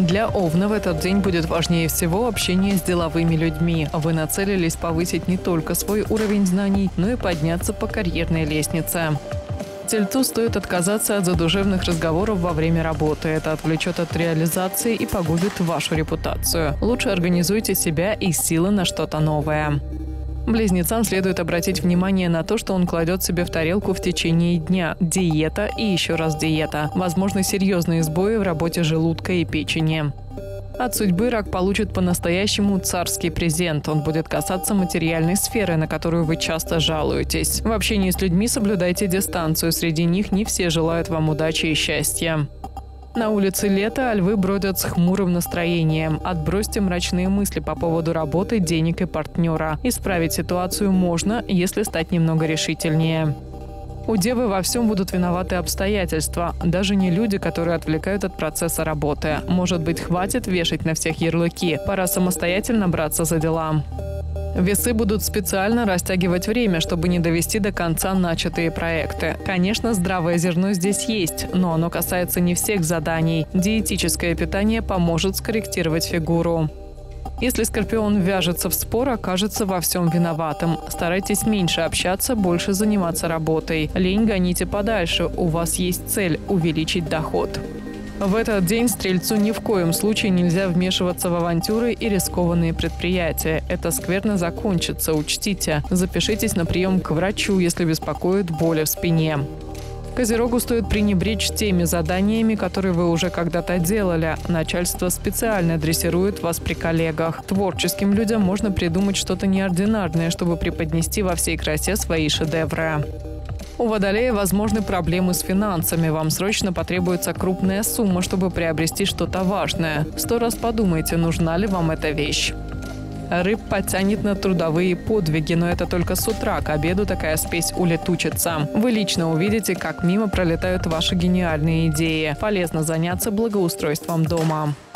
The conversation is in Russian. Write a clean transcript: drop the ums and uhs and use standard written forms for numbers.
Для Овна в этот день будет важнее всего общение с деловыми людьми. Вы нацелились повысить не только свой уровень знаний, но и подняться по карьерной лестнице. Тельцу стоит отказаться от задушевных разговоров во время работы. Это отвлечет от реализации и погубит вашу репутацию. Лучше организуйте себя и силы на что-то новое. Близнецам следует обратить внимание на то, что он кладет себе в тарелку в течение дня. Диета и еще раз диета. Возможны серьезные сбои в работе желудка и печени. От судьбы рак получит по-настоящему царский презент. Он будет касаться материальной сферы, на которую вы часто жалуетесь. В общении с людьми соблюдайте дистанцию. Среди них не все желают вам удачи и счастья. На улице лето, а львы бродят с хмурым настроением. Отбросьте мрачные мысли по поводу работы, денег и партнера. Исправить ситуацию можно, если стать немного решительнее. У девы во всем будут виноваты обстоятельства. Даже не люди, которые отвлекают от процесса работы. Может быть, хватит вешать на всех ярлыки. Пора самостоятельно браться за дела. Весы будут специально растягивать время, чтобы не довести до конца начатые проекты. Конечно, здравое зерно здесь есть, но оно касается не всех заданий. Диетическое питание поможет скорректировать фигуру. Если Скорпион ввяжется в спор, окажется во всем виноватым. Старайтесь меньше общаться, больше заниматься работой. Лень гоните подальше, у вас есть цель – увеличить доход. В этот день Стрельцу ни в коем случае нельзя вмешиваться в авантюры и рискованные предприятия. Это скверно закончится, учтите. Запишитесь на прием к врачу, если беспокоит боли в спине. Козерогу стоит пренебречь теми заданиями, которые вы уже когда-то делали. Начальство специально дрессирует вас при коллегах. Творческим людям можно придумать что-то неординарное, чтобы преподнести во всей красе свои шедевры. У Водолея возможны проблемы с финансами. Вам срочно потребуется крупная сумма, чтобы приобрести что-то важное. 100 раз подумайте, нужна ли вам эта вещь. Рыб потянет на трудовые подвиги, но это только с утра. К обеду такая спесь улетучится. Вы лично увидите, как мимо пролетают ваши гениальные идеи. Полезно заняться благоустройством дома.